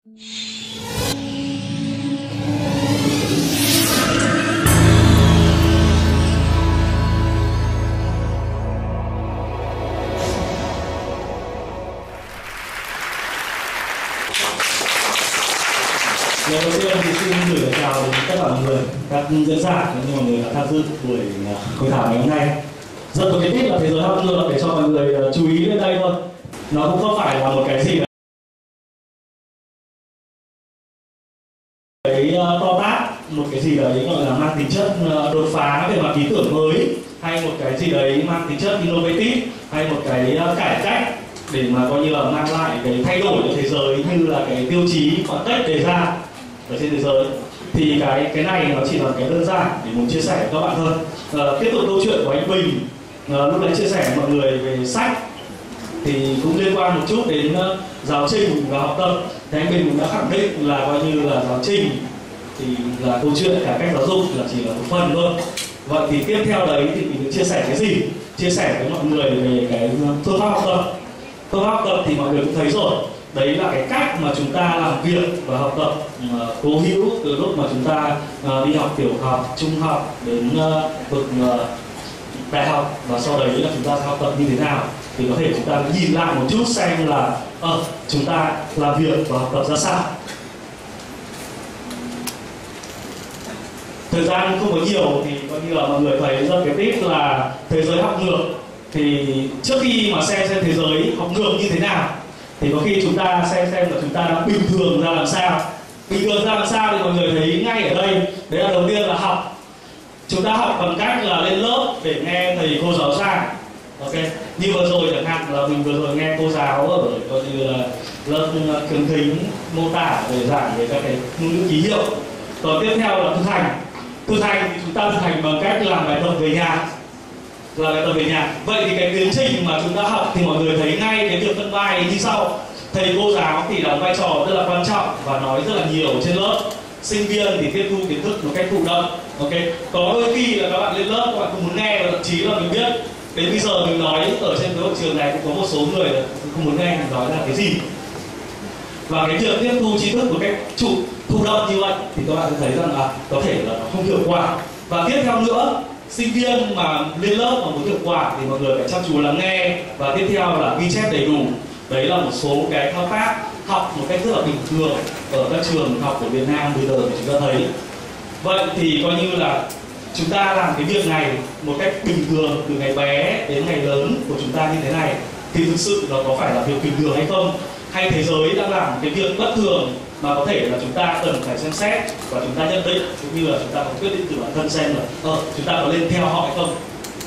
Lần đầu tiên thì xin gửi lời chào đến tất cả mọi người, các diễn giả cũng như mọi người đã tham dự buổi hội thảo ngày hôm nay. Rất có cái tip là thế giới học ngược để cho mọi người chú ý lên đây thôi. Nó cũng không phải là một cái gì đấy to tát, một cái gì đấy gọi là mang tính chất đột phá về mặt ý tưởng mới, hay một cái gì đấy mang tính chất innovative, hay một cái cải cách để mà coi như là mang lại cái thay đổi của thế giới như là cái tiêu chí khoảng cách đề ra ở trên thế giới. Thì cái này nó chỉ là cái đơn giản để muốn chia sẻ với các bạn thôi. Tiếp tục câu chuyện của anh Bình, lúc nãy chia sẻ với mọi người về sách thì cũng liên quan một chút đến giáo trình và học tập. Thì anh Bình cũng đã khẳng định là coi như là giáo trình thì là câu chuyện cải cách giáo dục là chỉ là một phần thôi. Vậy thì tiếp theo đấy thì mình chia sẻ cái gì? Chia sẻ với mọi người về cái phương pháp học tập. Phương pháp học tập thì mọi người cũng thấy rồi. Đấy là cái cách mà chúng ta làm việc và học tập cố hữu từ lúc mà chúng ta đi học tiểu học, trung học đến bậc đại học, và sau đấy là chúng ta sẽ học tập như thế nào. Thì có thể chúng ta nhìn lại một chút xem là chúng ta làm việc và học tập ra sao. Thời gian không có nhiều thì coi như là mọi người thấy rất cái tip là thế giới học ngược. Thì trước khi mà xem thế giới học ngược như thế nào thì có khi chúng ta xem là chúng ta đã bình thường ra làm sao. Bình thường ra làm sao thì mọi người thấy ngay ở đây. Đấy là đầu tiên là học. Chúng ta học bằng cách là lên lớp để nghe thầy cô giáo giảng. Ok, như vừa rồi chẳng hạn là mình vừa rồi nghe cô giáo ở coi như là lớp cường thính mô tả để giảng về các cái ngôn ngữ ký hiệu. Còn tiếp theo là thực hành. Thực hành thì chúng ta thực hành bằng cách làm bài tập về nhà. Vậy thì cái tiến trình mà chúng ta học thì mọi người thấy ngay cái việc phân vai như sau. Thầy cô giáo thì đóng vai trò rất là quan trọng và nói rất là nhiều trên lớp. Sinh viên thì tiếp thu kiến thức một cách thụ động. Ok, có đôi khi là các bạn lên lớp các bạn không muốn nghe, và thậm chí là mình biết đến bây giờ mình nói ở trên cái hội trường này cũng có một số người không muốn nghe mình nói là cái gì. Và cái việc tiếp thu tri thức một cách thụ động như vậy thì các bạn thấy rằng là có thể là không hiệu quả. Và tiếp theo nữa, sinh viên mà lên lớp mà muốn hiệu quả thì mọi người phải chăm chú lắng nghe, và tiếp theo là ghi chép đầy đủ. Đấy là một số cái thao tác học một cách rất là bình thường ở các trường học của Việt Nam bây giờ thì chúng ta thấy. Vậy thì coi như là chúng ta làm cái việc này một cách bình thường từ ngày bé đến ngày lớn của chúng ta như thế này thì thực sự nó có phải là việc bình thường hay không? Hay thế giới đang làm cái việc bất thường mà có thể là chúng ta cần phải xem xét và chúng ta nhận định, cũng như là chúng ta có quyết định từ bản thân xem là chúng ta có lên theo họ hay không.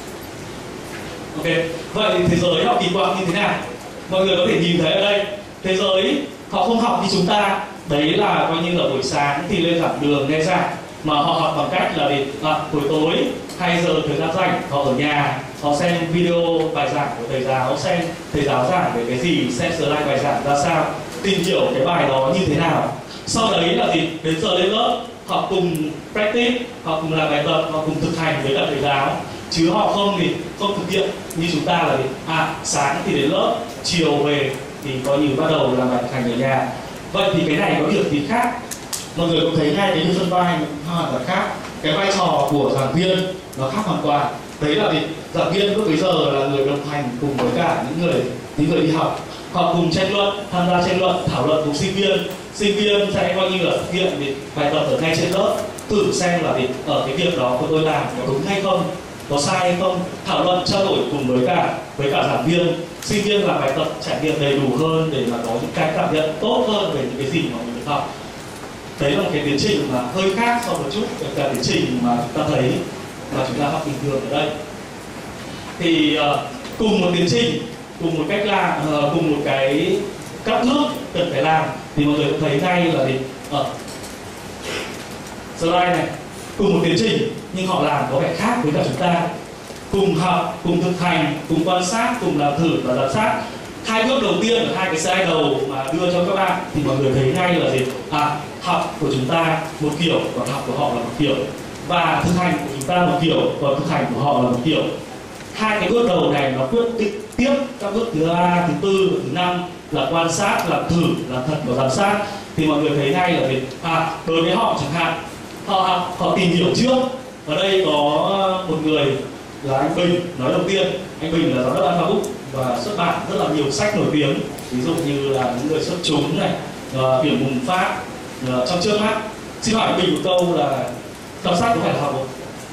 Ok, vậy thì thế giới họ kỳ vọng như thế nào? Mọi người có thể nhìn thấy ở đây, thế giới họ không học như chúng ta. Đấy là coi như là buổi sáng thì lên giảng đường nghe giảng, mà họ học bằng cách là buổi tối hay giờ thời gian rảnh họ ở nhà, họ xem video bài giảng của thầy giáo, xem thầy giáo giảng về cái gì, xem slide bài giảng ra sao, tìm hiểu cái bài đó như thế nào. Sau đấy là đến giờ lên lớp họ cùng practice, họ cùng làm bài tập, họ cùng thực hành với cả thầy giáo, chứ họ không thực hiện như chúng ta là sáng thì đến lớp, chiều về thì coi như bắt đầu làm bài thực hành ở nhà. Vậy thì cái này có điểm gì khác? Mọi người cũng thấy ngay cái như phân vai hoàn toàn khác. Cái vai trò của giảng viên nó khác hoàn toàn. Đấy là giảng viên lúc bấy giờ là người đồng hành cùng với cả những người đi học. Họ cùng tranh luận, tham gia tranh luận, thảo luận cùng sinh viên. Sinh viên sẽ coi như là thực hiện bài tập ở ngay trên lớp, thử xem là ở cái việc đó của tôi làm có đúng hay không, có sai hay không, thảo luận trao đổi cùng với cả giảng viên. Sinh viên làm bài tập trải nghiệm đầy đủ hơn để mà có những cái cảm nhận tốt hơn về những cái gì mà mình được học. Đấy là một cái tiến trình mà hơi khác so với một chút với cả tiến trình mà chúng ta thấy mà chúng ta học bình thường ở đây. Thì cùng một tiến trình, cùng một cách làm, cùng một cái các bước cần phải làm thì mọi người cũng thấy ngay là slide này, cùng một tiến trình nhưng họ làm có vẻ khác với cả chúng ta. Cùng học, cùng thực hành, cùng quan sát, cùng làm thử và giám sát. Hai bước đầu tiên ở hai cái slide đầu mà đưa cho các bạn thì mọi người thấy ngay là học của chúng ta một kiểu, còn học của họ là một kiểu, và thực hành của chúng ta một kiểu, còn thực hành của họ là một kiểu. Hai cái bước đầu này nó quyết định tiếp các bước thứ 3, thứ 4, thứ 5 là quan sát, làm thử, làm thật và giám sát. thì mọi người thấy ngay là đối với họ chẳng hạn, họ tìm hiểu trước. Ở đây có một người là anh Bình nói đầu tiên. Anh Bình là giám đốc Alpha Book và xuất bản rất là nhiều sách nổi tiếng, ví dụ như là Những Người Xuất Chúng này, Biển Bùng Phát, Trong Trước Mắt. Xin hỏi anh Bình một câu là đọc sách có phải là học không?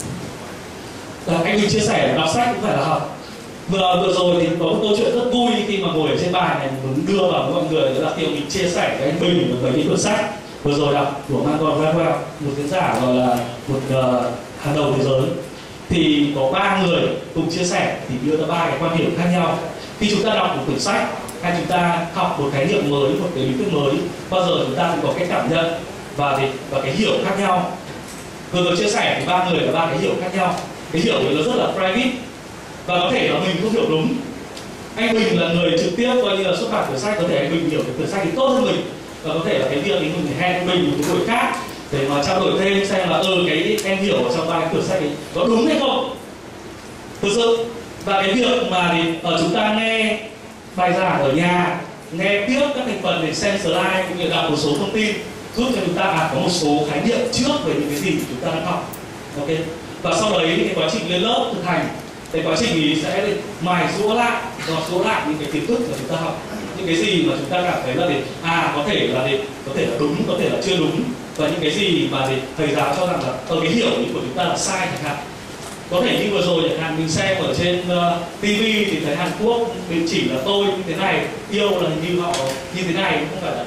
Anh Bình chia sẻ đọc sách cũng phải là học. Vừa rồi thì có một câu chuyện rất vui khi mà ngồi ở trên bài này muốn đưa vào với mọi người, đó là khi mình chia sẻ với anh Bình về những cuốn sách vừa rồi đọc của Malcolm Gladwell, một diễn giả gọi là một hàng đầu thế giới. Thì có 3 người cùng chia sẻ thì đưa ra 3 cái quan điểm khác nhau. Khi chúng ta đọc một quyển sách hay chúng ta học một khái niệm mới, một cái lý thuyết mới, bao giờ chúng ta cũng có cái cảm nhận và cái hiểu khác nhau. Vừa rồi chia sẻ thì 3 người là 3 cái hiểu khác nhau. Cái hiểu thì nó rất là private và có thể là mình không hiểu đúng. Anh Bình là người trực tiếp coi như là xuất bản quyển sách, có thể anh Bình hiểu cái quyển sách thì tốt hơn mình, và có thể là cái việc thì mình hẹn anh Bình một cái buổi khác để mà trao đổi thêm xem là cái em hiểu ở trong 3 cái quyển sách ấy có đúng hay không thực sự. Và cái việc mà chúng ta nghe bài giảng ở nhà, nghe tiếp các thành phần để xem slide cũng như đọc một số thông tin giúp cho chúng ta có một số khái niệm trước về những cái gì chúng ta đang học. Ok, và sau đấy cái quá trình lên lớp thực hành, cái quá trình ý sẽ mài giũa lại những cái kiến thức mà chúng ta học, những cái gì mà chúng ta cảm thấy là có thể là đúng, có thể là chưa đúng, và những cái gì mà thầy giáo cho rằng là cái hiểu ý của chúng ta là sai chẳng hạn. Có thể như vừa rồi chẳng hạn mình xem ở trên TV thì thấy Hàn Quốc mình chỉ là tôi như thế này, yêu là như họ như thế này, không phải là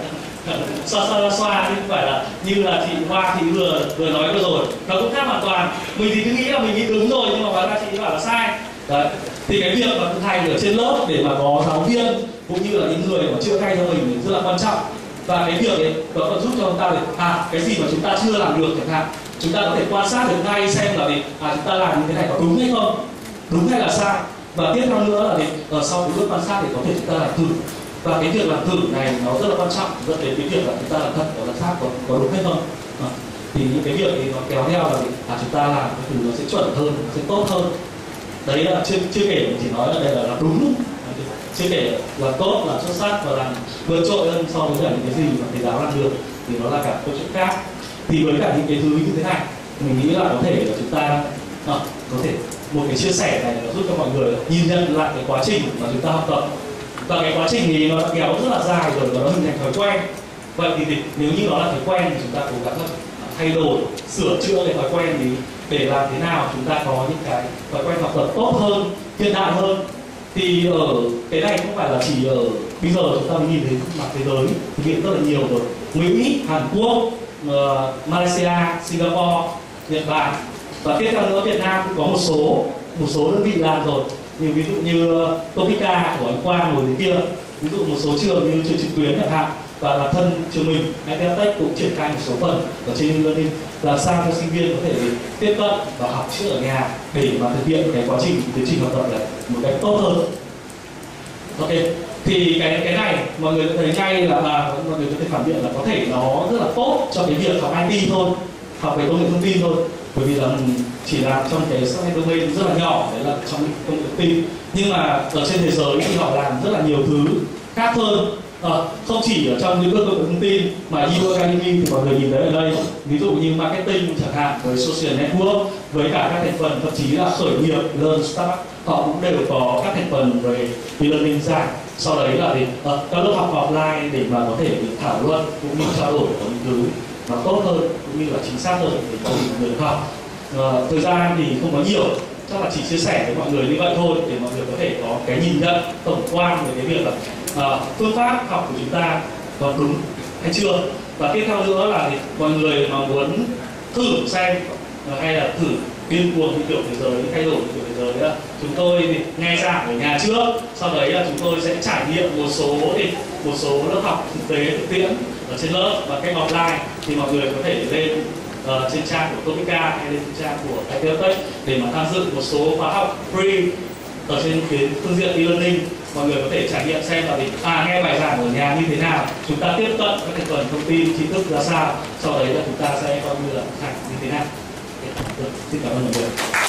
xoa chứ không phải là như là chị Hoa thì vừa nói vừa rồi, nó cũng khác hoàn toàn. Mình thì cứ nghĩ là mình nghĩ đúng rồi nhưng mà hóa ra chị bảo là sai. Đấy, thì cái việc mà thực hành ở trên lớp để mà có giáo viên cũng như là những người mà chữa thay cho mình rất là quan trọng. Và cái việc ấy nó còn giúp cho chúng ta cái gì mà chúng ta chưa làm được chẳng hạn, chúng ta có thể quan sát được ngay xem là chúng ta làm như thế này có đúng hay không, đúng hay là sai. Và tiếp theo nữa là sau cái bước quan sát thì có thể chúng ta làm thử. Và cái việc làm thử này nó rất là quan trọng, dẫn đến cái việc là chúng ta làm thật có làm sát có đúng hay không. Thì những cái việc thì nó kéo theo là chúng ta làm cái thử nó sẽ chuẩn hơn, nó sẽ tốt hơn. Đấy là chưa kể mình chỉ nói là đây là làm đúng, chưa kể là tốt, là xuất sắc và làm vượt trội hơn so với cả những cái gì mà thầy giáo làm được thì nó là cả câu chuyện khác. Thì với cả những cái thứ như thế này mình nghĩ là có thể là chúng ta có thể một cái chia sẻ này nó giúp cho mọi người nhìn nhận lại cái quá trình mà chúng ta học tập. Và cái quá trình thì nó đã kéo rất là dài rồi và nó hình thành thói quen. Vậy thì nếu như nó là thói quen thì chúng ta cố gắng thay đổi, sửa chữa cái thói quen thì để làm thế nào chúng ta có những cái thói quen học tập tốt hơn, hiện đại hơn. Thì ở cái này không phải là chỉ ở bây giờ chúng ta mới nhìn thấy mặt thế giới thực hiện rất là nhiều rồi. Mỹ, Hàn Quốc, Malaysia, Singapore, Nhật Bản và tiếp theo nữa Việt Nam cũng có một số đơn vị làm rồi. Như ví dụ như Topica của anh Quang ngồi dưới kia, ví dụ một số trường như trường trực tuyến chẳng hạn, và bản thân trường mình ITech cũng triển khai một số phần ở trên e-learning làm sao cho sinh viên có thể tiếp cận và học trước ở nhà để mà thực hiện cái quá trình tiến trình học tập này một cách tốt hơn. Ok, thì cái này mọi người thấy ngay là mọi người có thể phản biện là có thể nó rất là tốt cho cái việc học IT thôi, học về công nghệ thông tin thôi, bởi vì là mình chỉ làm trong cái software domain rất là nhỏ, đấy là trong công nghệ thông tin. Nhưng mà ở trên thế giới thì họ làm rất là nhiều thứ khác hơn. Không chỉ ở trong lĩnh vực công nghệ thông tin mà U Academy thì mọi người nhìn thấy ở đây, ví dụ như marketing chẳng hạn, với social network, với cả các thành phần thậm chí là khởi nghiệp, learn startup, họ cũng đều có các thành phần về e-learning ra. Sau đấy là các lớp học offline để mà có thể thảo luận cũng như trao đổi có những thứ mà tốt hơn cũng như là chính xác hơn để cho người học. Thời gian thì không có nhiều, chắc là chỉ chia sẻ với mọi người như vậy thôi để mọi người có thể có cái nhìn nhận tổng quan về cái việc là phương pháp học của chúng ta có đúng hay chưa. Và tiếp theo nữa là mọi người mà muốn thử xem hay là thử điên cuồng như kiểu thế giới, thay đổi như kiểu thế giới, chúng tôi nghe giảng ở nhà trước, sau đấy là chúng tôi sẽ trải nghiệm một số lớp học thực tế thực tiễn ở trên lớp và cách offline. Thì mọi người có thể lên trên trang của Topica hay lên trên trang của ITech để mà tham dự một số khóa học free ở trên cái phương diện e-learning. Mọi người có thể trải nghiệm xem là nghe bài giảng ở nhà như thế nào, chúng ta tiếp cận các thành phần thông tin tri thức ra sao, sau đấy là chúng ta sẽ coi như là thực hành như thế nào. Xin cảm ơn mọi người.